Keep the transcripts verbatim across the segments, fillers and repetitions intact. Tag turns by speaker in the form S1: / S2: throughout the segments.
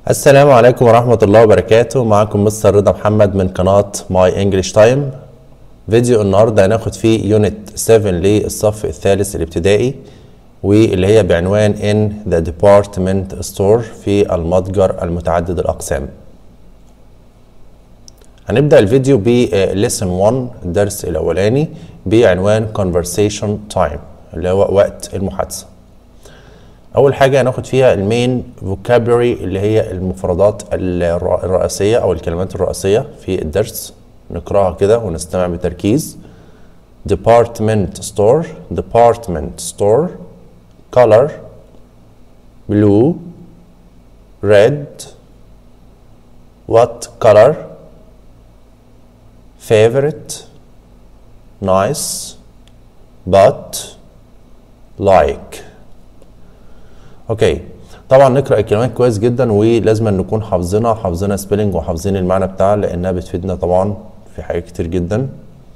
S1: السلام عليكم ورحمة الله وبركاته. معكم مستر رضا محمد من قناة ماي انجلش تايم. فيديو النهاردة هناخد فيه يونت سبعة للصف الثالث الابتدائي، واللي هي بعنوان in the department store في المتجر المتعدد الأقسام. هنبدأ الفيديو ب lesson واحد الدرس الأولاني بعنوان conversation time اللي هو وقت المحادثة. أول حاجة هناخد فيها المين vocabulary اللي هي المفردات الرئيسية أو الكلمات الرئيسية في الدرس، نقراها كده ونستمع بتركيز. department store department store color blue red what color favorite nice but like. اوكي، طبعا نقرا الكلمات كويس جدا ولازم نكون حافظينها حافظينها سبيلنج وحافظين المعنى بتاعها لانها بتفيدنا طبعا في حاجات كتير جدا.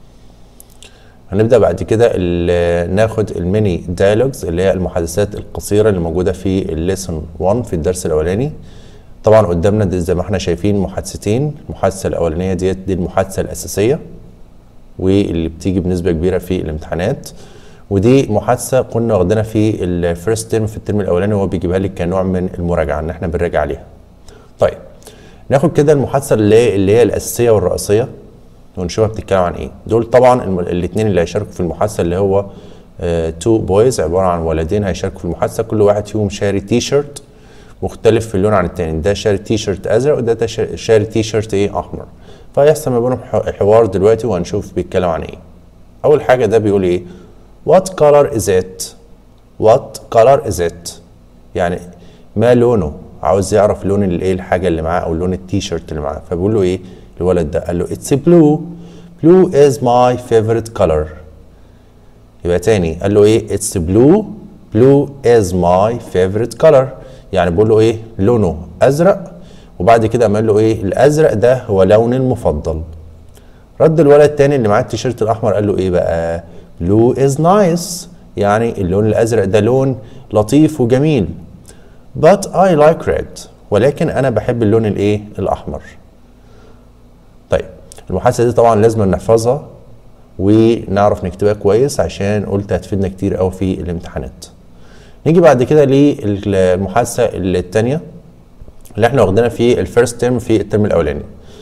S1: هنبدا بعد كده ناخد الميني دايلوجز اللي هي المحادثات القصيره اللي موجوده في الليسن واحد في الدرس الاولاني. طبعا قدامنا دي زي ما احنا شايفين محادثتين، المحادثه الاولانيه ديت دي المحادثه الاساسيه واللي بتيجي بنسبه كبيره في الامتحانات، ودي محادثه كنا واخدينها في الفيرست ترم في الترم الاولاني وهو بيجيبها لك كنوع من المراجعه ان احنا بنراجع عليها. طيب ناخد كده المحادثه اللي, اللي هي الاساسيه والرئيسيه ونشوفها بتتكلم عن ايه. دول طبعا الاثنين اللي هيشاركوا في المحادثه اللي هو تو uh, بويز عباره عن ولدين هيشاركوا في المحادثه، كل واحد فيهم شاري تي شيرت مختلف في اللون عن الثاني، ده شاري تي شيرت ازرق وده شاري تي شيرت ايه احمر، فهيحصل ما بينهم حوار دلوقتي وهنشوف بيتكلم عن ايه. اول حاجه ده بيقول ايه؟ What color is it? What color is it? يعني ما لونه؟ عاوز يعرف لون الايه الحاجه اللي معاه او لون التي شيرت اللي معاه، فبيقول له ايه الولد ده؟ قال له it's blue. Blue is my favorite color. يبقى تاني قال له ايه؟ it's blue. Blue is my favorite color. يعني بيقول له ايه؟ لونه ازرق، وبعد كده قال له ايه؟ الازرق ده هو لوني المفضل. رد الولد التاني اللي معاه التيشيرت الاحمر قال له ايه بقى؟ blue is nice. يعني اللون الازرق ده لون لطيف وجميل. but I like red. ولكن انا بحب اللون الايه الاحمر. طيب المحادثه دي طبعا لازم نحفظها ونعرف نكتبها كويس عشان قلت هتفيدنا كتير قوي في الامتحانات. نيجي بعد كده للمحادثه الثانيه اللي احنا واخدينها في الفيرست ترم في الترم الاولاني.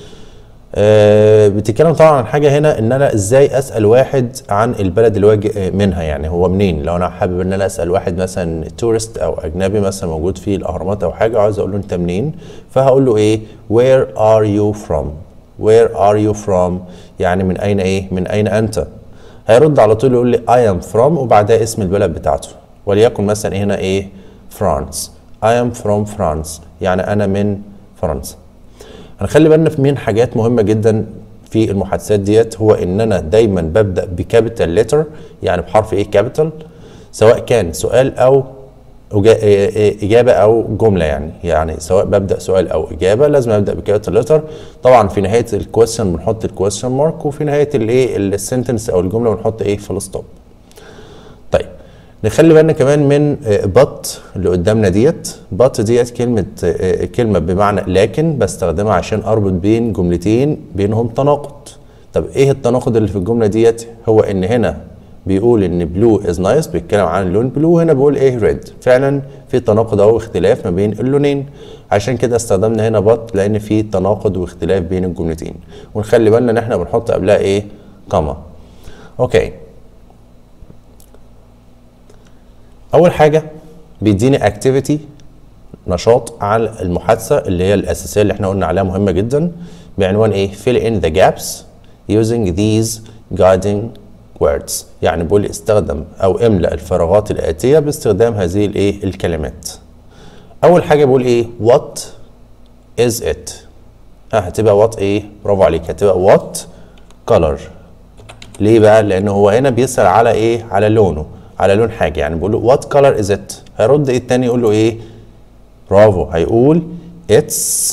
S1: أه بتتكلم طبعا عن حاجه هنا ان انا ازاي اسال واحد عن البلد اللي هو منها، يعني هو منين. لو انا حابب ان انا اسال واحد مثلا تورست او اجنبي مثلا موجود في الاهرامات او حاجه وعاوز اقول له انت منين، فهقول له ايه؟ where are you from. where are you from يعني من اين ايه؟ من اين انت. هيرد على طول يقول لي I am from وبعدها اسم البلد بتاعته، وليكن مثلا هنا ايه؟ فرانس. I am from France يعني انا من فرنسا. هنخلي بالنا من حاجات مهمه جدا في المحادثات ديت، هو ان انا دايما ببدا بكابيتال ليتر يعني بحرف ايه؟ كابيتال، سواء كان سؤال او اجابه او جمله، يعني يعني سواء ببدا سؤال او اجابه لازم ابدا بكابيتال ليتر. طبعا في نهايه الكويستشن بنحط الكويستشن مارك، وفي نهايه الايه السنتنس او الجمله بنحط ايه؟ فول ستوب. طيب نخلي بالنا كمان من بط اللي قدامنا ديت. بط ديت كلمه كلمه بمعنى لكن بستخدمها عشان اربط بين جملتين بينهم تناقض. طب ايه التناقض اللي في الجمله ديت؟ هو ان هنا بيقول ان بلو از نايس بيتكلم عن اللون بلو، وهنا بيقول ايه؟ ريد. فعلا في تناقض او اختلاف ما بين اللونين، عشان كده استخدمنا هنا بط لان في تناقض واختلاف بين الجملتين. ونخلي بالنا ان احنا بنحط قبلها ايه؟ كاما. اوكي، اول حاجه بيديني اكتيفيتي نشاط على المحادثه اللي هي الاساسيه اللي احنا قلنا عليها مهمه جدا بعنوان ايه؟ fill in the gaps using these guiding words. يعني بيقول استخدم او املأ الفراغات الاتيه باستخدام هذه الايه الكلمات. اول حاجه بيقول ايه؟ what is it. ها هتبقى what ايه؟ برافو عليك، هتبقى what color. ليه بقى؟ لان هو هنا بيسأل على ايه؟ على لونه، على لون حاجه. يعني بيقول له what color is it. هيرد ايه التاني؟ يقول له ايه؟ برافو، هيقول it's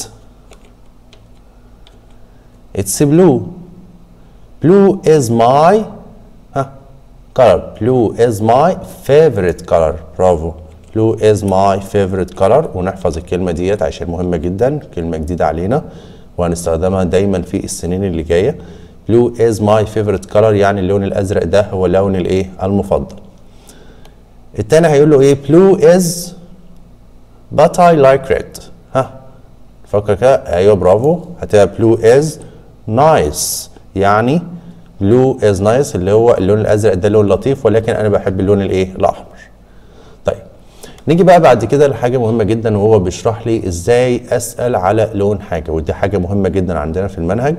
S1: it's blue. blue is my ها color. blue is my favorite color. برافو، blue is my favorite color، ونحفظ الكلمة ديت عشان مهمة جدا، كلمة جديدة علينا وهنستخدمها دايما في السنين اللي جاية. blue is my favorite color يعني اللون الأزرق ده هو لون الإيه؟ المفضل. التاني هيقول له إيه؟ blue is but I like red. ها فكر كده، أيوه برافو، هتبقى blue is nice يعني blue is nice اللي هو اللون الأزرق ده لون لطيف، ولكن أنا بحب اللون الإيه؟ الأحمر. طيب نيجي بقى بعد كده لحاجة مهمة جدا، وهو بيشرح لي ازاي اسأل على لون حاجة، ودي حاجة مهمة جدا عندنا في المنهج.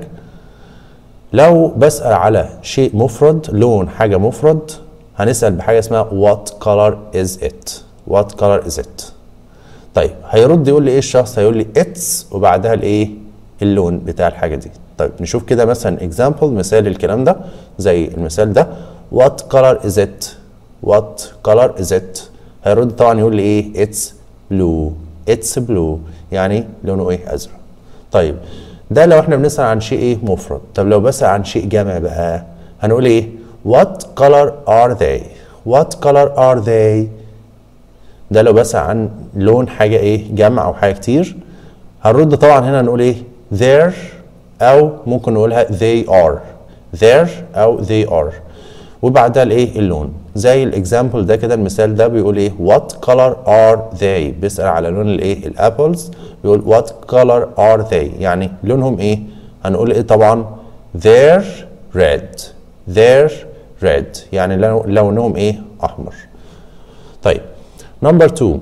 S1: لو بسأل على شيء مفرد، لون حاجة مفرد، هنسأل بحاجة اسمها what color is it. what color is it. طيب هيرد يقول لي ايه الشخص؟ هيقول لي it's وبعدها الايه؟ اللون بتاع الحاجة دي. طيب نشوف كده مثلا example مثال الكلام ده، زي المثال ده what color is it. what color is it. هيرد طبعا يقول لي ايه؟ it's blue. it's blue يعني لونه ايه؟ ازرق. طيب ده لو احنا بنسأل عن شيء ايه؟ مفرد. طب لو بسأل عن شيء جمع بقى هنقول ايه؟ what color are they. what color are they. ده لو بسأل عن لون حاجة ايه؟ جمع او حاجة كتير. هنرد طبعا هنا نقول ايه؟ there او ممكن نقولها they are. there او they are وبعدها الايه؟ اللون. زي الاكزامبل ده كده، المثال ده بيقول ايه؟ what color are they. بيسأل على لون الايه؟ الابلز، بيقول what color are they يعني لونهم ايه؟ هنقول ايه طبعا؟ they're red. they're red يعني لونهم ايه؟ احمر. طيب نمبر اتنين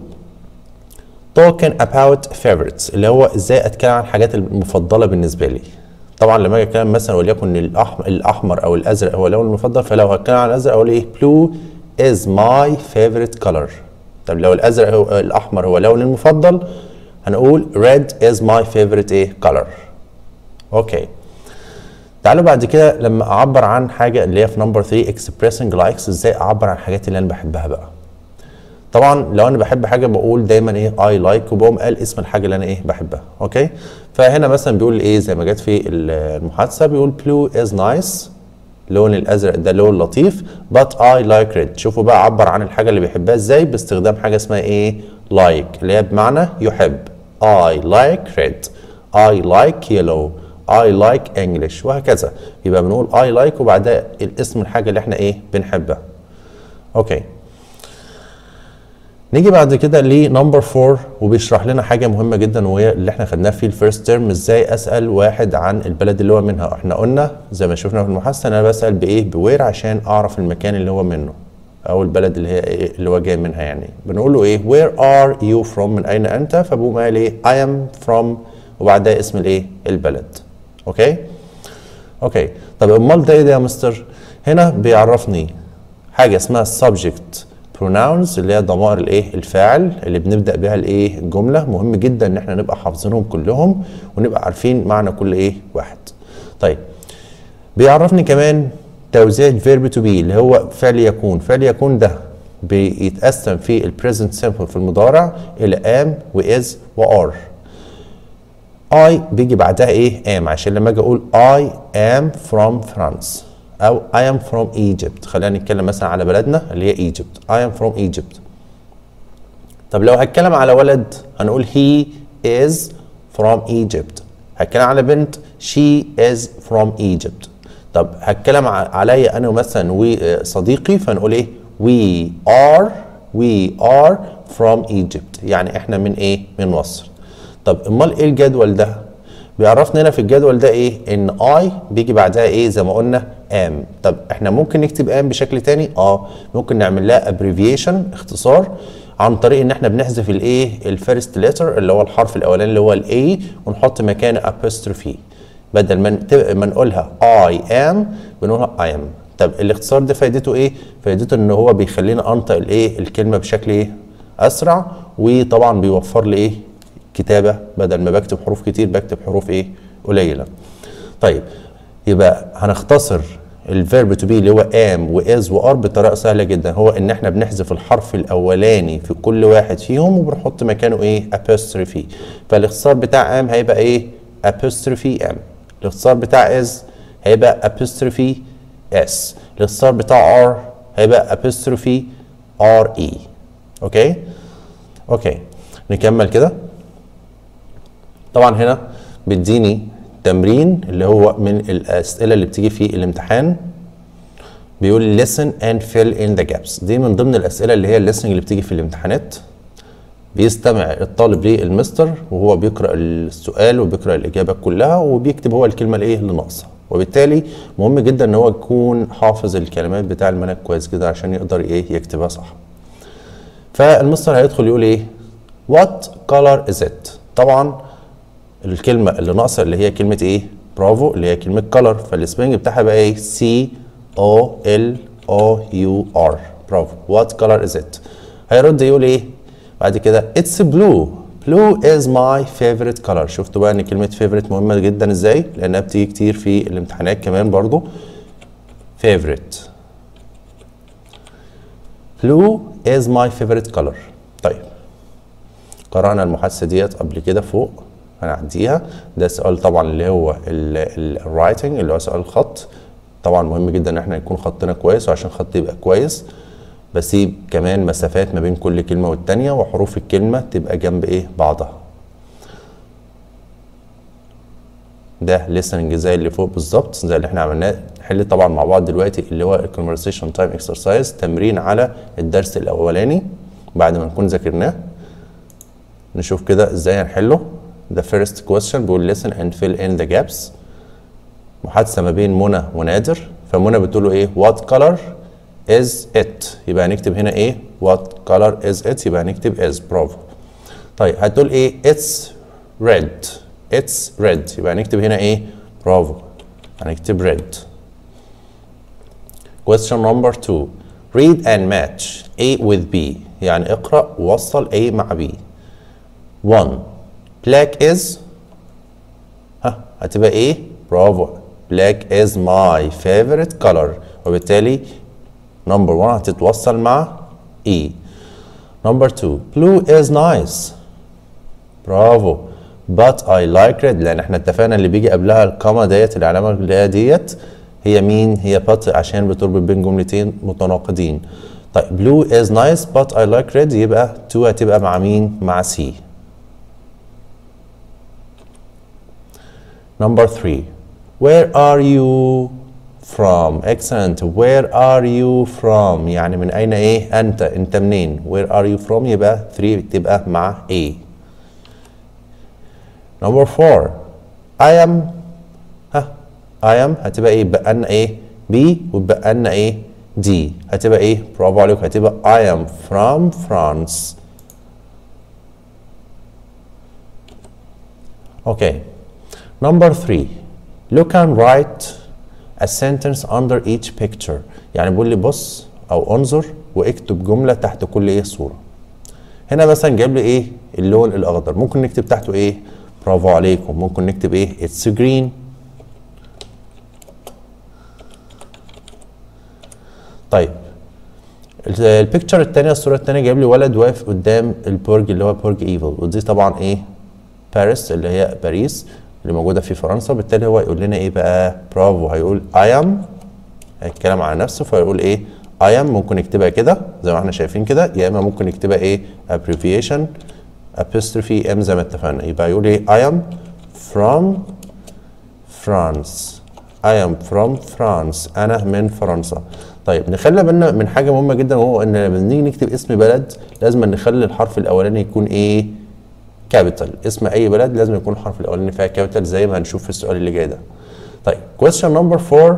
S1: talking about favorites اللي هو ازاي اتكلم عن الحاجات المفضله بالنسبه لي. طبعا لما اجي اتكلم مثلا وليكن الاحمر الاحمر او الازرق هو اللون المفضل، فلو هتكلم عن الازرق اقول ايه؟ blue is my favorite color. طب لو الازرق هو الاحمر هو لوني المفضل هنقول red is my favorite ايه؟ color. اوكي تعالوا بعد كده لما اعبر عن حاجه اللي هي في نمبر تلاتة expressing likes، ازاي اعبر عن الحاجات اللي انا بحبها بقى. طبعا لو انا بحب حاجه بقول دايما ايه؟ I like وبقوم قال اسم الحاجه اللي انا ايه؟ بحبها. اوكي فهنا مثلا بيقول ايه زي ما جت في المحادثه، بيقول blue is nice اللون الازرق ده لون لطيف but I like red. شوفوا بقى عبر عن الحاجه اللي بيحبها ازاي؟ باستخدام حاجه اسمها ايه؟ like اللي هي بمعنى يحب. I like red. I like yellow. I like English وهكذا. يبقى بنقول I like وبعدها الاسم الحاجه اللي احنا ايه؟ بنحبها. اوكي نيجي بعد كده لنمبر اربعة، وبيشرح لنا حاجه مهمه جدا وهي اللي احنا خدناها في الفيرست تيرم، ازاي اسال واحد عن البلد اللي هو منها. احنا قلنا زي ما شفنا في المحادثه انا بسال بايه؟ بوير عشان اعرف المكان اللي هو منه او البلد اللي هي إيه اللي هو جاي منها. يعني بنقول له ايه؟ where are you from من اين انت؟ فبقوم قال ايه؟ I am from وبعدها اسم الايه؟ البلد. اوكي اوكي طب امال ده ايه ده يا مستر؟ هنا بيعرفني حاجه اسمها subject pronouns اللي هي ضمائر الايه؟ الفاعل اللي بنبدا بها الايه؟ الجمله. مهم جدا ان احنا نبقى حافظينهم كلهم ونبقى عارفين معنى كل ايه؟ واحد. طيب بيعرفني كمان توزيع verb to be اللي هو فعل يكون. فعل يكون ده بيتقسم في البريزنت سيمبل في المضارع الى am و is و are. I بيجي بعدها ايه؟ am عشان لما اجي اقول I am from France او I am from Egypt. خلينا نتكلم مثلا على بلدنا اللي هي Egypt. I am from Egypt. طب لو هتكلم على ولد هنقول he is from Egypt. هتكلم على بنت she is from Egypt. طب هتكلم عليا انا مثلا وصديقي فنقول ايه؟ we are we are from Egypt يعني احنا من ايه؟ من مصر. طب امال ايه الجدول ده؟ بيعرفنا هنا في الجدول ده ايه؟ ان I بيجي بعدها ايه؟ زي ما قلنا am. طب احنا ممكن نكتب am بشكل تاني؟ اه ممكن نعمل لها abbreviation اختصار عن طريق ان احنا بنحذف الايه؟ الفيرست ليتر اللي هو الحرف الاولاني اللي هو الاي ونحط مكانه apostrophe. بدل ما نقولها I am بنقولها I am. طب الاختصار ده فايدته ايه؟ فايدته ان هو بيخلينا انطق الايه؟ الكلمه بشكل ايه؟ اسرع، وطبعا بيوفر لي ايه؟ كتابه. بدل ما بكتب حروف كتير بكتب حروف ايه؟ قليله. طيب يبقى هنختصر الفيرب تو بي اللي هو am و is و are بطريقه سهله جدا، هو ان احنا بنحذف الحرف الاولاني في كل واحد فيهم وبنحط مكانه ايه؟ apostrophe. فالاختصار بتاع am هيبقى ايه؟ apostrophe am. الاختصار بتاع is هيبقى apostrophe s. الاختصار بتاع are هيبقى apostrophe re. اوكي اوكي نكمل كده. طبعا هنا بيديني تمرين اللي هو من الاسئله اللي بتيجي في الامتحان، بيقول listen and fill in the gaps. دي من ضمن الاسئله اللي هي الليسننج اللي بتيجي في الامتحانات. بيستمع الطالب للمستر وهو بيقرا السؤال وبيقرا الاجابه كلها وبيكتب هو الكلمه الايه اللي ناقصه، وبالتالي مهم جدا ان هو يكون حافظ الكلمات بتاع المنهج كويس كده عشان يقدر ايه يكتبها صح. فالمستر هيدخل يقول ايه what color is it. طبعا الكلمه اللي ناقصه اللي هي كلمه ايه برافو اللي هي كلمه color، فالسبيلنج بتاعها بقى ايه C O L O U R برافو. what color is it هيرد يقول ايه بعد كده it's blue. blue is my favorite color. شفتوا بقى ان كلمه favorite مهمه جدا ازاي، لانها بتيجي كتير في الامتحانات كمان برضو. favorite blue is my favorite color. طيب قرأنا المحادثه ديت قبل كده فوق هنعديها. ده سؤال طبعا اللي هو الرايتنج اللي هو سؤال الخط. طبعا مهم جدا ان احنا يكون خطنا كويس، وعشان خط يبقى كويس بسيب كمان مسافات ما بين كل كلمه والتانيه، وحروف الكلمه تبقى جنب ايه بعضها. ده listening زي اللي فوق بالظبط زي اللي احنا عملناه. نحل طبعا مع بعض دلوقتي اللي هو الكونفرسيشن تايم اكسرسايز، تمرين على الدرس الاولاني بعد ما نكون ذاكرناه. نشوف كده ازاي هنحله. The first question بيقول listen and fill in the gaps. محادثه ما بين منى ونادر، فمنى بتقول له ايه what color is it. يبقى هنكتب هنا ايه what color is it، يبقى هنكتب is. برافو. طيب هتقول ايه it's red. it's red يبقى هنكتب هنا ايه برافو هنكتب red. question number two read and match A with B. يعني اقرأ ووصل A مع B. one black is ها هتبقى ايه برافو black is my favorite color، وبالتالي number one هتتوصل مع E. number two blue is nice برافو but I like red، لان احنا اتفقنا اللي بيجي قبلها الكاما ديت العلامه اللي هي ديت هي مين هي but، عشان بتربط بين جملتين متناقضين. طيب blue is nice but I like red يبقى two هتبقى مع مين مع C. number three where are you from. excellent. where are you from يعني من اين ايه انت انت منين. where are you from يبقى three تبقى مع A. number four I am ها I am هتبقى ايه بقى لنا ايه B وبقى لنا ايه D. هتبقى ايه برافو عليكم هتبقى I am from France. okay number three look and write a sentence under each picture. يعني بيقول لي بص او انظر واكتب جمله تحت كل ايه صوره. هنا مثلا جايب لي ايه اللون الاخضر، ممكن نكتب تحته ايه برافو عليكم ممكن نكتب ايه it's green. طيب البيكتشر الثانيه الصوره الثانيه جايب لي ولد واقف قدام البرج اللي هو برج ايفل، ودي طبعا ايه باريس اللي هي باريس اللي موجوده في فرنسا. بالتالي هو يقول لنا ايه بقى برافو هيقول I am هيتكلم على نفسه فيقول ايه I am. ممكن نكتبها كده زي ما احنا شايفين كده، يا اما ممكن نكتبها ايه abbreviation apostrophe m زي ما اتفقنا. يبقى يقول ايه I am from France. I am from France انا من فرنسا. طيب نخلي بالنا من حاجه مهمه جدا، وهو ان لما نيجي نكتب اسم بلد لازم نخلي الحرف الاولاني يكون ايه كابيتال. اسم اي بلد لازم يكون الحرف الاولاني فيها كابيتال زي ما هنشوف في السؤال اللي جاي ده. طيب question number four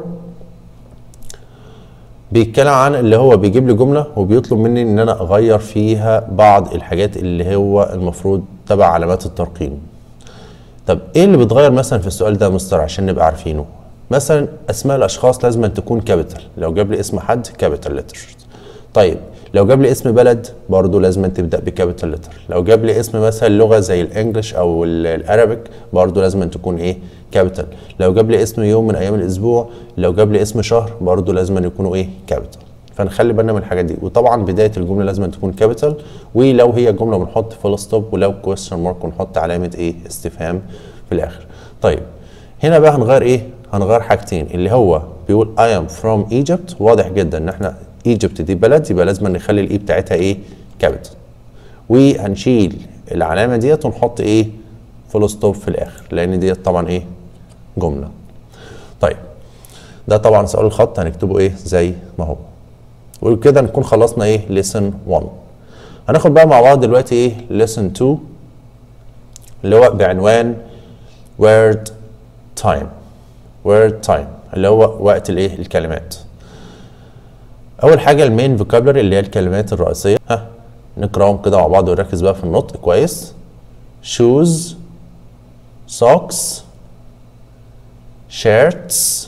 S1: بيتكلم عن اللي هو بيجيب لي جمله وبيطلب مني ان انا اغير فيها بعض الحاجات اللي هو المفروض تبع علامات الترقيم. طب ايه اللي بيتغير مثلا في السؤال ده يا مستر عشان نبقى عارفينه؟ مثلا اسماء الاشخاص لازم تكون كابيتال، لو جاب لي اسم حد كابيتال لتر. طيب لو جاب لي اسم بلد برضه لازم تبدا بكابيتال لتر. لو جاب لي اسم مثلا لغه زي الانجليش او الارابيك برضه لازم تكون ايه كابيتال. لو جاب لي اسم يوم من ايام الاسبوع، لو جاب لي اسم شهر برضه لازم يكونوا ايه كابيتال. فنخلي بالنا من الحاجات دي. وطبعا بدايه الجمله لازم تكون كابيتال، ولو هي جمله بنحط فول ستوب، ولو كويستشن مارك بنحط علامه ايه استفهام في الاخر. طيب هنا بقى هنغير ايه هنغير حاجتين، اللي هو بيقول I am from Egypt. واضح جدا ان احنا ايجيبت دي بلد، يبقى لازم نخلي الاي بتاعتها ايه كابيتال. وهنشيل العلامه ديت ونحط ايه فول ستوب في الاخر، لان ديت طبعا ايه جمله. طيب ده طبعا سؤال الخط هنكتبه ايه زي ما هو. وكده نكون خلصنا ايه lesson واحد. هناخد بقى مع بعض دلوقتي ايه lesson اتنين اللي هو بعنوان word time. word time اللي هو وقت الايه الكلمات. اول حاجه المين فوكابلري اللي هي الكلمات الرئيسيه، ها نقراهم كده مع بعض ونركز بقى في النطق كويس. shoes socks shirts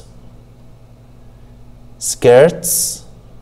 S1: skirts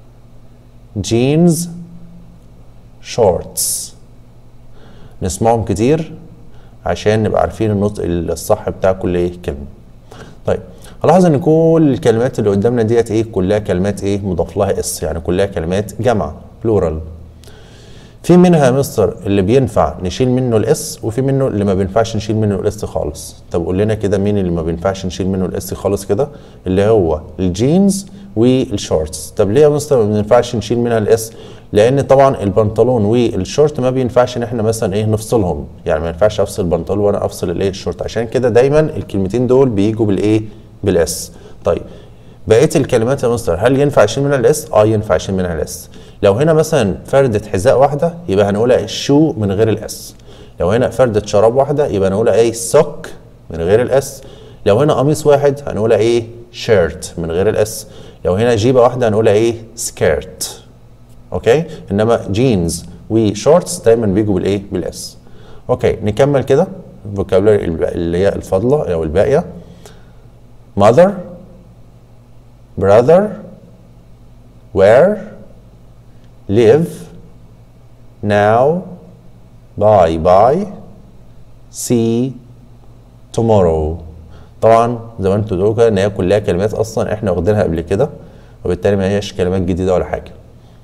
S1: jeans shorts. نسمعهم كتير عشان نبقى عارفين النطق الصح بتاع كل ايه كلمه. طيب هلاحظ ان كل الكلمات اللي قدامنا ديت ايه كلها كلمات ايه مضاف لها اس، يعني كلها كلمات جمع بلورال. في منها يا مستر اللي بينفع نشيل منه الاس، وفي منه اللي ما بينفعش نشيل منه الاس خالص. طب قول لنا كده مين اللي ما بينفعش نشيل منه الاس خالص كده؟ اللي هو الجينز والشورتس. طب ليه يا مستر ما بينفعش نشيل منها الاس؟ لان طبعا البنطلون والشورت ما بينفعش ان احنا مثلا ايه نفصلهم، يعني ما ينفعش افصل البنطلون وانا افصل الايه الشورت، عشان كده دايما الكلمتين دول بيجوا بالايه بالاس. طيب بقيه الكلمات يا مستر هل ينفع اشيل منها الاس؟ اه ينفع اشيل منها الاس. لو هنا مثلا فردة حذاء واحده يبقى هنقولها الشو من غير الاس. لو هنا فردة شراب واحده يبقى هنقولها ايه سوك من غير الاس. لو هنا قميص واحد هنقولها ايه شيرت من غير الاس. لو هنا جيبه واحده هنقولها ايه سكيرت. اوكي، انما جينز وشورتس دايما بيجوا بالايه بالاس. اوكي نكمل كده الفوكابلري اللي هي الفاضله او الباقيه. mother brother where live now bye bye see tomorrow. طبعا زي ما انتوا تقولوا كده ان هي كلها كلمات اصلا احنا واخدينها قبل كده، وبالتالي ما هياش كلمات جديده ولا حاجه.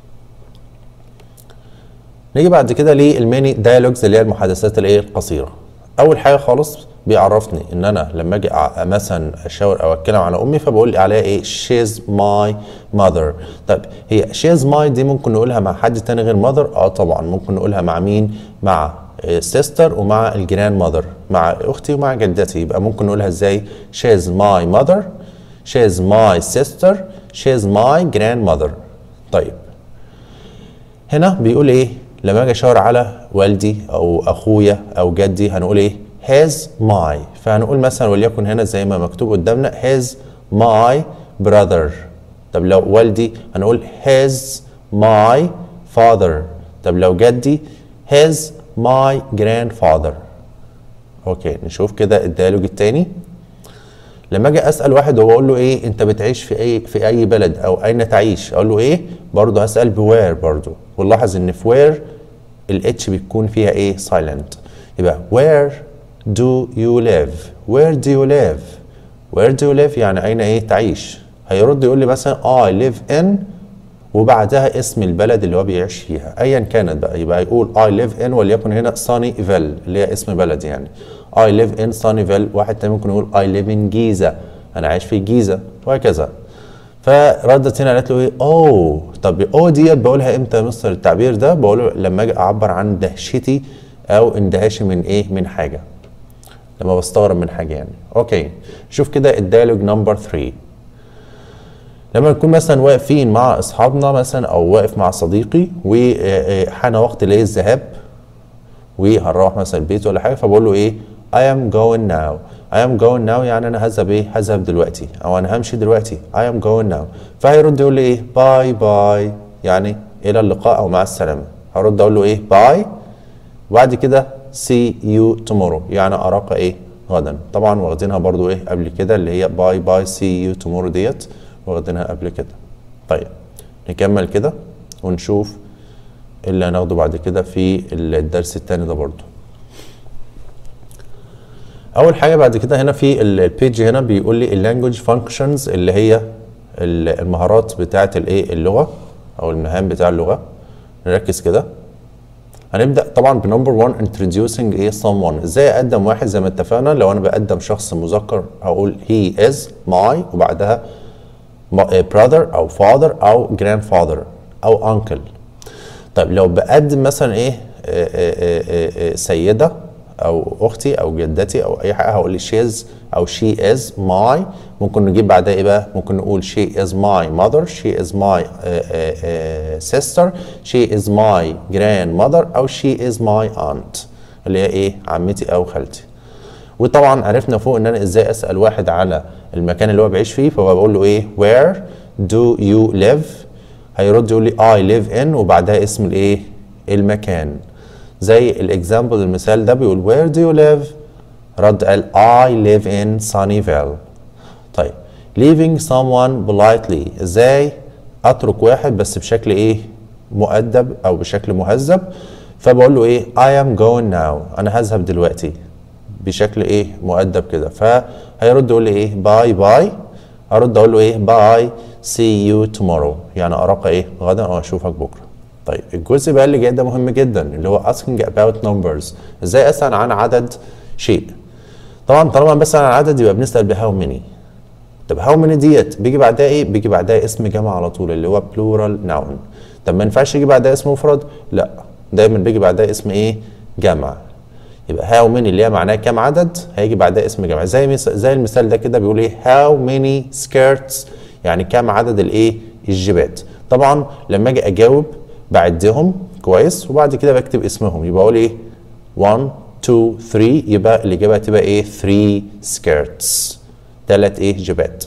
S1: نيجي بعد كده للميني دايلوجز اللي هي المحادثات الايه القصيره. اول حاجه خالص بيعرفني ان انا لما اجي مثلا اشاور او اتكلم على امي فبقول عليها ايه she's my mother. طب هي she's my دي ممكن نقولها مع حد تاني غير mother؟ اه طبعا ممكن نقولها مع مين؟ مع sister ومع الجراند mother، مع اختي ومع جدتي. يبقى ممكن نقولها ازاي؟ she's my mother she's my sister she's my grandmother. طيب هنا بيقول ايه لما اجي اشاور على والدي او اخويا او جدي هنقول ايه his my. فهنقول مثلا وليكن هنا زي ما مكتوب قدامنا his my brother. طب لو والدي هنقول his my father. طب لو جدي his my grandfather. اوكي نشوف كده الديالوج التاني. لما اجي اسال واحد واقول له ايه انت بتعيش في اي في اي بلد او اين تعيش، اقول له ايه برضه هسال بوير برضه. ونلاحظ ان في وير الاتش بتكون فيها ايه سايلنت. يبقى where do you live where do you live where do you live يعني اين ايه تعيش. هيرد يقول لي مثلا I live in وبعدها اسم البلد اللي هو بيعيش فيها ايا كانت بقى. يبقى يقول I live in وليكن هنا Sunnyvale اللي هي اسم بلد يعني I live in Sunnyvale. واحد تاني ممكن يقول I live in جيزة انا عايش في الجيزة وهكذا. فردت هنا قالت له ايه اوه. طب اوه ديت بقولها امتى يا مستر التعبير ده؟ بقوله لما اجي اعبر عن دهشتي او اندهاشي من ايه من حاجه، لما بستغرب من حاجه يعني. اوكي شوف كده الديالوج نمبر ثلاثة. لما نكون مثلا واقفين مع اصحابنا مثلا او واقف مع صديقي وحان وقت ليه الذهاب وهنروح مثلا البيت ولا حاجه، فبقول له ايه I am going now I am going now يعني انا هذهب ايه هذهب دلوقتي او انا همشي دلوقتي I am going now. فهيرد يقول لي ايه باي باي يعني الى اللقاء او مع السلامه. هرد اقول له ايه باي وبعد كده see you tomorrow يعني اراك ايه غدا. طبعا واخدينها برضو ايه قبل كده اللي هي باي باي see you tomorrow ديت واخدينها قبل كده. طيب نكمل كده ونشوف اللي هناخده بعد كده في الدرس الثاني ده برضو. اول حاجه بعد كده هنا في البيج هنا بيقول لي اللانجوج فانكشنز اللي هي المهارات بتاعه الايه اللغه او المهام بتاع اللغه. نركز كده. هنبدا طبعا بنمبر واحد introducing ايه someone. ازاي اقدم واحد؟ زي ما اتفقنا لو انا بقدم شخص مذكر هقول he is my وبعدها brother او father او grandfather او uncle. طيب لو بقدم مثلا ايه سيده او اختي او جدتي او اي حاجه هقول she is او she is my. ممكن نجيب بعدها ايه بقى؟ ممكن نقول she is my mother, she is my uh, uh, uh, sister, she is my grandmother او she is my aunt اللي هي ايه؟ عمتي او خالتي. وطبعا عرفنا فوق ان انا ازاي اسال واحد على المكان اللي هو بيعيش فيه، فبقول له ايه؟ where do you live؟ هيرد يقول لي I live in وبعدها اسم الايه؟ المكان. زي الاكزامبل المثال ده بيقول where do you live؟ رد قال I live in Sunnyvale. طيب leaving someone politely، ازاي اترك واحد بس بشكل ايه؟ مؤدب او بشكل مهذب. فبقول له ايه؟ I am going now، انا هذهب دلوقتي بشكل ايه؟ مؤدب كده. فهيرد يقول لي ايه؟ باي باي. ارد اقول له ايه؟ باي see you tomorrow، يعني اراك ايه؟ غدا او اشوفك بكره. طيب الجزء بقى اللي جاي ده مهم جدا اللي هو asking about numbers، ازاي اسال عن عدد شيء. طبعا طالما بسال عن عدد يبقى بنسال بهاو ماني. طب هاو ماني ديت بيجي بعدها ايه؟ بيجي بعدها اسم جمع على طول اللي هو plural noun. طب ما ينفعش يجي بعدها اسم مفرد؟ لا، دايما بيجي بعدها اسم ايه؟ جمع. يبقى هاو ماني اللي هي معناها كام عدد هيجي بعدها اسم جمع. زي مس... زي المثال ده كده بيقول ايه؟ هاو ماني skirts، يعني كام عدد الايه؟ الجيبات. طبعا لما اجي اجاوب بعدهم كويس وبعد كده بكتب اسمهم، يبقى اقول ايه؟ واحد اتنين تلاتة، يبقى الاجابه هتبقى ايه؟ تلاتة skirts، ثلاث ايه؟ جيبات.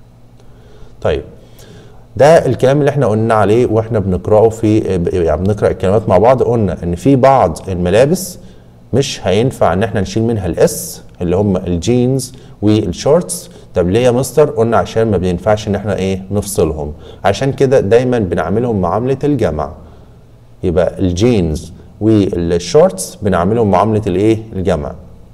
S1: طيب ده الكلام اللي احنا قلنا عليه واحنا بنقراه في يعني بنقرا الكلمات مع بعض. قلنا ان في بعض الملابس مش هينفع ان احنا نشيل منها الاس اللي هم الجينز والشورتس. طب ليه يا مستر؟ قلنا عشان ما بينفعش ان احنا ايه؟ نفصلهم. عشان كده دايما بنعملهم معامله الجمع. يبقى الجينز والشورتس بنعملهم معامله الايه؟ الجمع.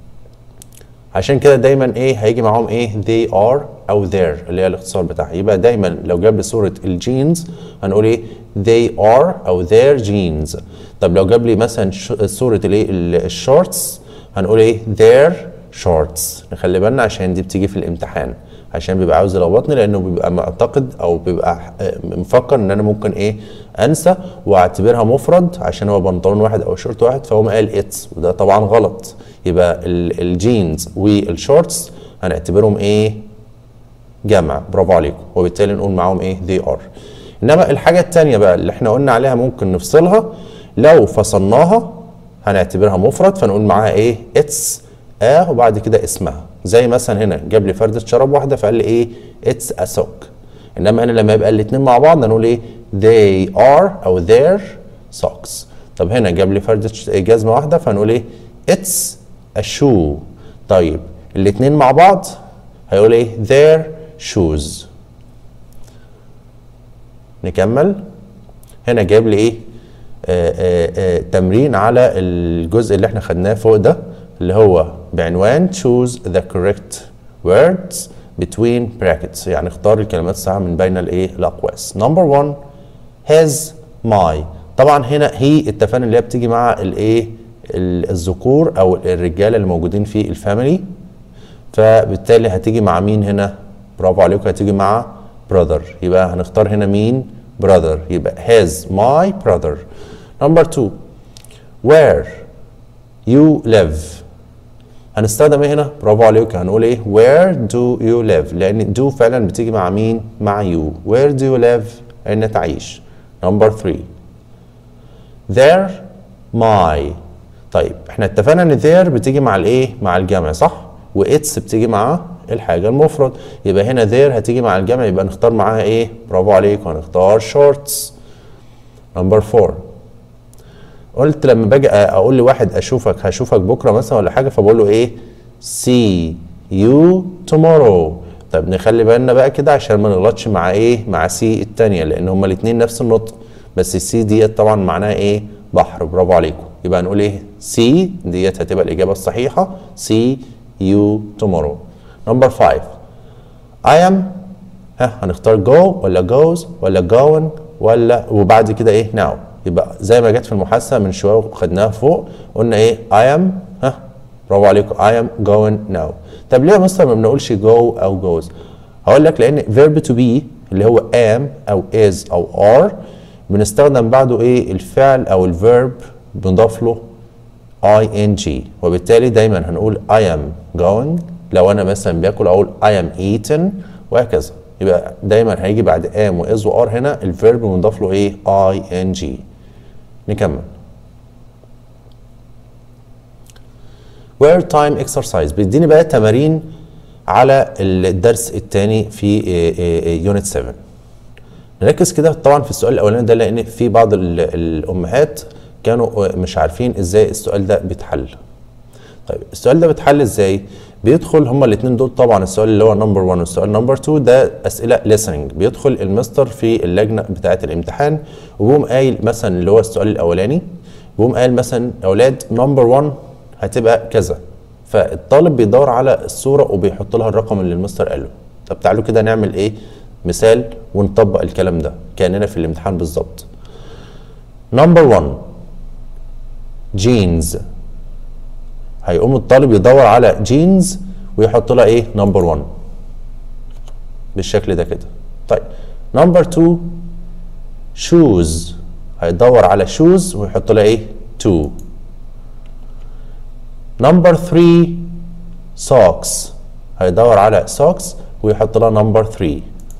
S1: عشان كده دايما ايه؟ هيجي معاهم ايه؟ they are او their اللي هي الاختصار بتاعها. يبقى دايما لو جاب لي صوره الجينز هنقول ايه؟ they are او their jeans. طب لو جاب لي مثلا صوره الايه؟ الشورتس هنقول ايه؟ their shorts. نخلي بالنا عشان دي بتيجي في الامتحان، عشان بيبقى عاوز يلخبطني لانه بيبقى معتقد او بيبقى مفكر ان انا ممكن ايه؟ انسى واعتبرها مفرد عشان هو بنطلون واحد او شورت واحد فهو قال اتس، وده طبعا غلط. يبقى الجينز والشورتس هنعتبرهم ايه؟ جمع. برافو عليكم. وبالتالي نقول معاهم ايه؟ they are. انما الحاجه الثانيه بقى اللي احنا قلنا عليها ممكن نفصلها، لو فصلناها هنعتبرها مفرد فنقول معاها ايه؟ اتس اه وبعد كده اسمها. زي مثلا هنا جاب لي فردة شراب واحده فقال لي ايه؟ اتس ا سوك. انما هنا لما يبقى الاثنين مع بعض هنقول ايه؟ they are او their socks. طب هنا جاب لي فردة جزمه واحده فهنقول ايه؟ اتس ا shoe. طيب الاثنين مع بعض هيقول ايه؟ their shoes. نكمل. هنا جايب لي ايه؟ آآ آآ تمرين على الجزء اللي احنا خدناه فوق ده اللي هو بعنوان choose the correct words between brackets، يعني اختار الكلمات الصحيحة من بين الايه؟ الاقواس. نمبر واحد his my. طبعا هنا هي اتفقنا اللي هي بتيجي مع الايه؟ الذكور او الرجاله اللي موجودين في الفاميلي، فبالتالي هتيجي مع مين هنا؟ برافو عليكم، هتيجي مع brother. يبقى هنختار هنا مين؟ brother. يبقى his my brother. نمبر اتنين where you live. هنستخدم ايه هنا؟ برافو عليكم، هنقول ايه؟ where do you live، لان do فعلا بتيجي مع مين؟ مع you. where do you live؟ اين تعيش. نمبر تلاتة there my. طيب احنا اتفقنا ان there بتيجي مع الايه؟ مع الجمع صح؟ واتس بتيجي مع الحاجه المفرد. يبقى هنا there هتيجي مع الجمع يبقى نختار معاها ايه؟ برافو عليكم، هنختار shorts. نمبر اربعة قلت لما باجي اقول لواحد اشوفك هشوفك بكره مثلا ولا حاجه فبقول له ايه؟ see you tomorrow. طب نخلي بالنا بقى كده عشان ما نغلطش مع ايه؟ مع سي الثانيه لان هما الاثنين نفس النطق، بس السي ديت طبعا معناها ايه؟ بحر. برافو عليكم. يبقى هنقول ايه؟ see ديت هتبقى الاجابه الصحيحه see you tomorrow. نمبر خمسة I am. ها هنختار go ولا goes ولا going ولا وبعد كده ايه؟ now. يبقى زي ما جت في المحادثه من شويه وخدناها فوق قلنا ايه؟ I am. ها برافو عليكم I am going now. طب ليه يا مستر ما بنقولش go او goes؟ هقول لك لان verb to be اللي هو am او is او are بنستخدم بعده ايه؟ الفعل او الفيرب بنضاف له ing، وبالتالي دايما هنقول I am going. لو انا مثلا باكل اقول I am eating وهكذا. يبقى دايما هيجي بعد am و is و are هنا الفيرب بنضاف له ايه؟ ing. نكمل. where time exercise بيديني بقى تمارين على الدرس الثاني في يونت سبعة. نركز كده طبعا في السؤال الاولاني ده، لان في بعض الامهات كانوا مش عارفين ازاي السؤال ده بيتحل. طيب السؤال ده بيتحل ازاي؟ بيدخل هما الاثنين دول، طبعا السؤال اللي هو نمبر واحد والسؤال نمبر اتنين ده اسئله listening. بيدخل المستر في اللجنه بتاعه الامتحان وبيقوم قايل مثلا اللي هو السؤال الاولاني، بيقوم قايل مثلا يا اولاد نمبر واحد هتبقى كذا، فالطالب بيدور على الصوره وبيحط لها الرقم اللي المستر قاله. طب تعالوا كده نعمل ايه؟ مثال ونطبق الكلام ده كاننا في الامتحان بالظبط. نمبر واحد جينز، هيقوم الطالب يدور على جينز ويحط لها ايه؟ نمبر واحد بالشكل ده كده. طيب نمبر اتنين شوز، هيدور على شوز ويحط لها ايه؟ اتنين. نمبر تلاتة سوكس، هيدور على سوكس ويحط لها نمبر تلاتة.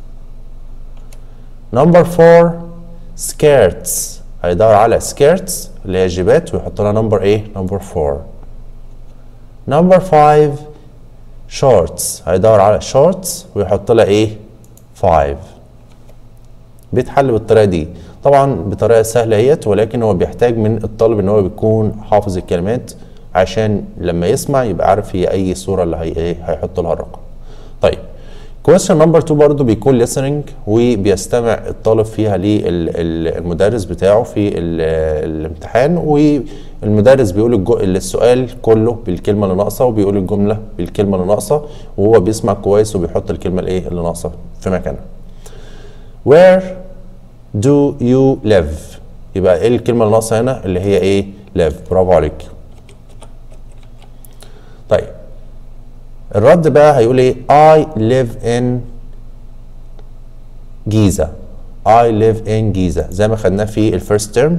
S1: نمبر اربعة سكيرتس، هيدور على سكيرتس اللي هي جيبات ويحط لها نمبر ايه؟ نمبر اربعة. نمبر خمسة شورتس، هيدور على شورتس ويحط لها ايه؟ خمسة. بيتحل بالطريقه دي، طبعا بطريقه سهله اهيت، ولكن هو بيحتاج من الطالب ان هو بيكون حافظ الكلمات عشان لما يسمع يبقى عارف هي اي صوره اللي هي ايه هيحط لها الرقم. طيب question نمبر اتنين برضو بيكون listening، وبيستمع الطالب فيها للمدرس بتاعه في الامتحان، والمدرس بيقول السؤال كله بالكلمه اللي ناقصه وبيقول الجمله بالكلمه اللي ناقصه، وهو بيسمع كويس وبيحط الكلمه الايه اللي ناقصه في مكانها. where do you live، يبقى ايه الكلمه اللي ناقصه هنا؟ اللي هي ايه؟ live. برافو عليك. طيب الرد بقى هيقول ايه؟ I live in جيزة. I live in جيزة زي ما خدناه في الفيرست تيرم.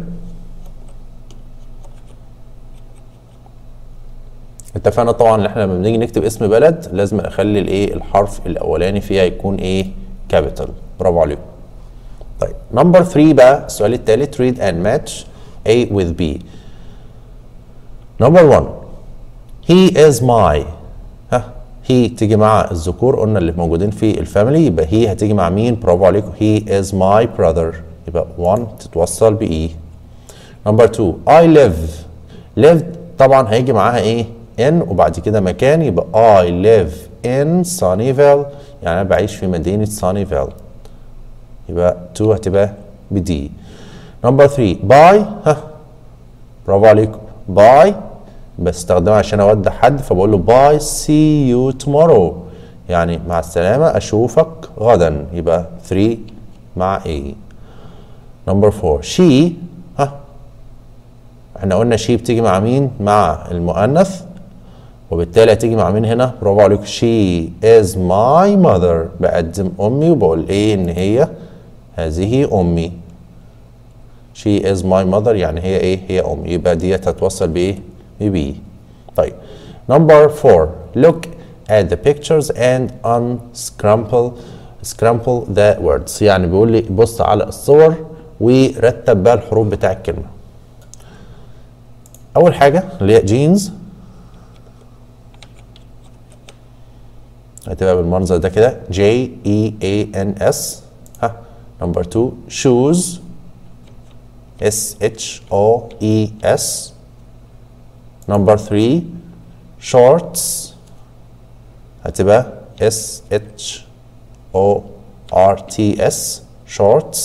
S1: اتفقنا طبعا ان احنا لما بنيجي نكتب اسم بلد لازم اخلي الايه؟ الحرف الاولاني فيها يكون ايه؟ كابيتال. برافو عليكم. طيب نمبر تلاتة بقى السؤال الثالث read and match A with B. نمبر واحد he is my، ها هي تيجي مع الذكور قلنا اللي موجودين في الفاميلي، يبقى هي هتيجي مع مين؟ برافو عليكم. he is my brother، يبقى واحد تتوصل ب E. نمبر اتنين I live. live طبعا هيجي معاها ايه؟ in وبعد كده مكان، يبقى I live in Sunnyvale، يعني انا بعيش في مدينة Sunnyvale، يبقى اتنين هتبقى ب D. نمبر تلاتة bye، ها برافو عليكم. bye بستخدمها عشان اودع حد فبقول له باي سي يو tomorrow، يعني مع السلامه اشوفك غدا، يبقى تلاتة مع A. نمبر اربعة she، ها احنا قلنا she بتيجي مع مين؟ مع المؤنث، وبالتالي هتيجي مع مين هنا؟ برافو عليكم. she is my mother، بقدم امي وبقول ايه؟ ان هي هذه امي. she is my mother يعني هي ايه؟ هي امي، يبقى ديت هتوصل بايه؟ بي. طيب نمبر اربعة look at the pictures and unscramble scramble the words، يعني بيقول لي بص على الصور ورتب بقى الحروف بتاع الكلمه. اول حاجه اللي هي جينز هتبقى بالمنظر ده كده J E A N S. ها نمبر اتنين shoes S H O E S. نمبر تلاتة shorts هتبقى S H O R T S shorts.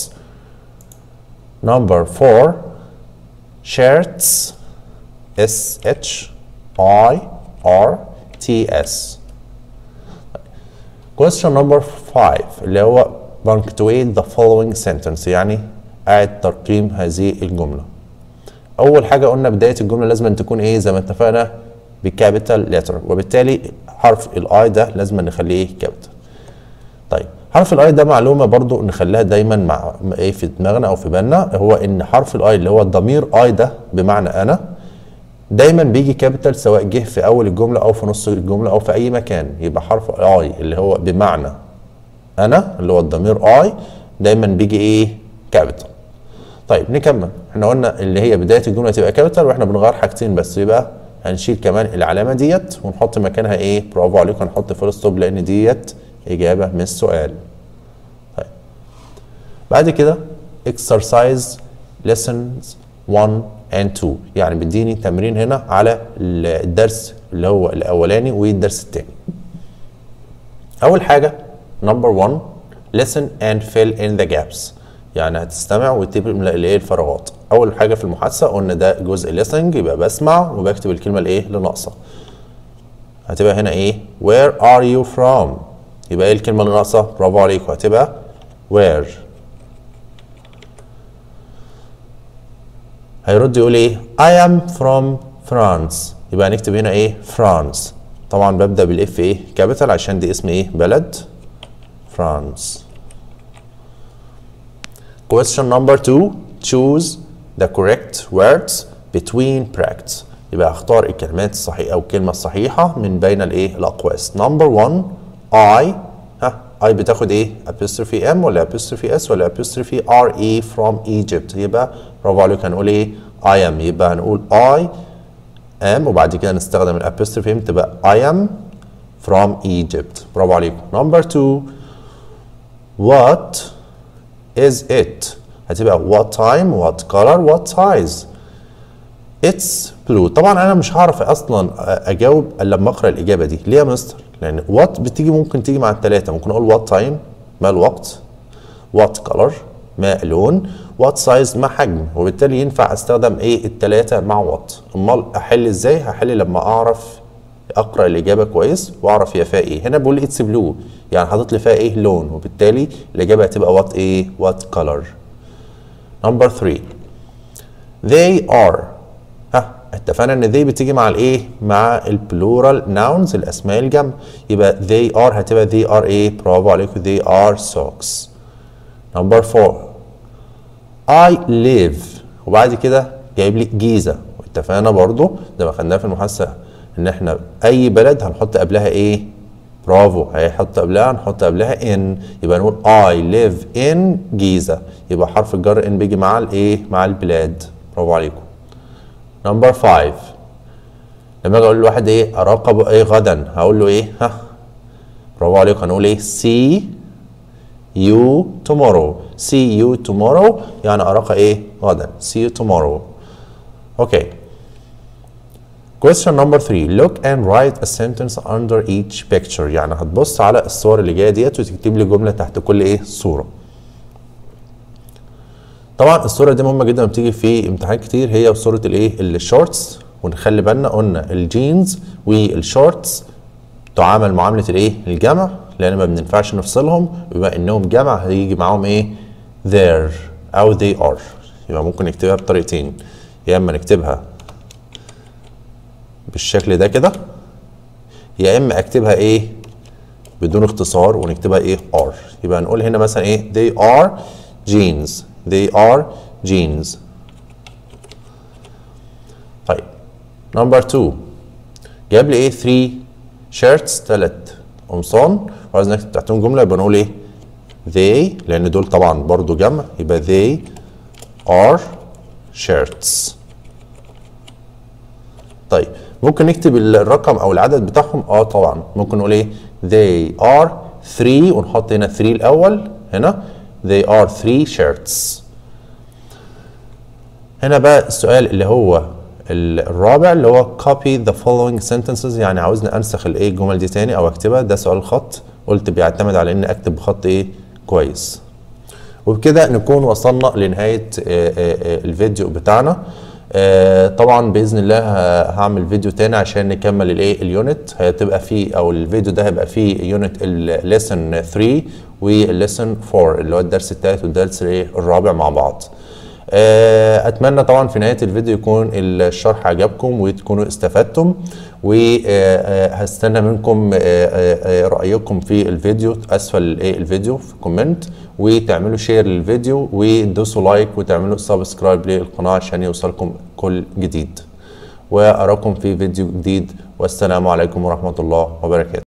S1: نمبر أربعة shirts S H I R T S. question number five اللي هو punctuate the following sentence، يعني أعد ترقيم هذه الجملة. اول حاجه قلنا بدايه الجمله لازم أن تكون ايه؟ زي ما اتفقنا بكابيتال لتر، وبالتالي حرف الاي ده لازم نخليه كابيتال. طيب حرف الاي ده معلومه برضو نخليها دايما مع ايه في دماغنا او في بالنا، هو ان حرف الاي اللي هو الضمير اي ده بمعنى انا دايما بيجي كابيتال سواء جه في اول الجمله او في نص الجمله او في اي مكان. يبقى حرف اي اللي هو بمعنى انا اللي هو الضمير اي دايما بيجي ايه كابيتال. طيب نكمل. احنا قلنا اللي هي بدايه الجمله تبقى كابيتال واحنا بنغير حاجتين بس، يبقى هنشيل كمان العلامه ديت ونحط مكانها ايه؟ برافو عليكم، هنحط فول ستوب لان ديت اجابه من السؤال. طيب بعد كده exercise lessons one and two، يعني بيديني تمرين هنا على الدرس اللي هو الاولاني والدرس الثاني. اول حاجه number one listen and fill in the gaps، يعني هتستمع وتملأ الايه الفراغات. اول حاجه في المحادثه قلنا ده جزء listening، يبقى بسمع وبكتب الكلمه الايه اللي ناقصه. هتبقى هنا ايه؟ where are you from، يبقى ايه الكلمه اللي ناقصه؟ برافو عليكم، هتبقى where. هيرد يقول ايه؟ I am from France، يبقى هنكتب هنا ايه؟ France. طبعا ببدأ بالاف ايه؟ كابيتال عشان دي اسم ايه؟ بلد فرانس. Question number two choose the correct words between brackets، يبقى اختار الكلمات الصحيحة او الكلمة الصحيحة من بين الايه؟ الاقواس. Number one I، ها I بتاخد ايه؟ apostrophe M ولا apostrophe S ولا apostrophe R E from Egypt، يبقى برافو عليك هنقول ايه؟ I am، يبقى هنقول I am وبعد كده نستخدم الابوستروفي M تبقى I am from Egypt. برافو عليكم. Number two what is it، هتبقى what time what color what size. It's blue. طبعا انا مش هعرف اصلا اجاوب الا لما اقرا الاجابه دي. ليه يا مستر؟ لان what بتيجي ممكن تيجي مع الثلاثه، ممكن اقول what time ما الوقت، what color ما اللون، what size ما حجم، وبالتالي ينفع استخدم ايه الثلاثه مع what. امال احل ازاي؟ هحل لما اعرف اقرا الاجابه كويس واعرف هي فيها ايه. هنا بقول اتس بلو يعني حاطط لي فيها ايه؟ لون، وبالتالي الاجابه هتبقى what ايه؟ what color. Number three they are، ها اتفقنا ان they بتيجي مع الايه؟ مع البلورال nouns الاسماء الجمع، يبقى they are هتبقى they are ايه؟ برافو عليكم they are socks. Number four I live وبعد كده جايب لي جيزه، واتفقنا برضو زي ما خدناها في المحادثه ان احنا اي بلد هنحط قبلها ايه؟ برافو، هيحط قبلها هنحط قبلها ان، يبقى نقول I live in جيزه، يبقى حرف الجر ان بيجي مع الايه؟ مع البلاد. برافو عليكم. نمبر خمسة لما اجي اقول لواحد ايه؟ اراقب ايه غدا، هقول له ايه؟ ها برافو عليكم هنقول ايه؟ see you tomorrow. see you tomorrow يعني اراك ايه؟ غدا. see you tomorrow. اوكي. Question number three look and write a sentence under each picture، يعني هتبص على الصور اللي جايه ديت وتكتب لي جمله تحت كل ايه؟ صوره. طبعا الصوره دي مهمه جدا بتيجي في امتحانات كتير، هي صوره الايه؟ الشورتس، ونخلي بالنا قلنا الجينز والشورتس تعامل معامله الايه؟ الجمع، لان ما بننفعش نفصلهم، بما انهم جمع هيجي معاهم ايه؟ there او they are. يبقى ممكن نكتبها بطريقتين، يا اما نكتبها بالشكل ده كده، يا اما اكتبها ايه؟ بدون اختصار ونكتبها ايه؟ are. يبقى نقول هنا مثلا ايه؟ they are jeans they are jeans. طيب نمبر two جاب لي ايه؟ three shirts ثلاث قمصان وعايز نكتب تحتهم جمله، يبقى نقول ايه؟ they لان دول طبعا برضو جمع، يبقى they are shirts. طيب ممكن نكتب الرقم او العدد بتاعهم؟ اه طبعا ممكن نقول ايه؟ they are three ونحط هنا three الاول، هنا they are three shirts. هنا بقى السؤال اللي هو الرابع اللي هو copy the following sentences، يعني عاوزني انسخ الايه؟ الجمل دي تاني او اكتبها. ده سؤال الخط، قلت بيعتمد على اني اكتب بخط ايه؟ كويس. وبكده نكون وصلنا لنهايه الفيديو بتاعنا. طبعا باذن الله هعمل فيديو تاني عشان نكمل الايه؟ اليونت. هتبقى فيه او الفيديو ده هيبقى فيه يونت الليسن ثلاثة والليسن أربعة اللي هو الدرس الثالث والدرس الرابع مع بعض. اتمنى طبعا في نهايه الفيديو يكون الشرح عجبكم وتكونوا استفدتم، وهستنى منكم رأيكم في الفيديو اسفل الفيديو في كومنت، وتعملوا شير للفيديو وتدوسوا لايك وتعملوا سبسكرايب للقناة عشان يوصلكم كل جديد. وأراكم في فيديو جديد، والسلام عليكم ورحمة الله وبركاته.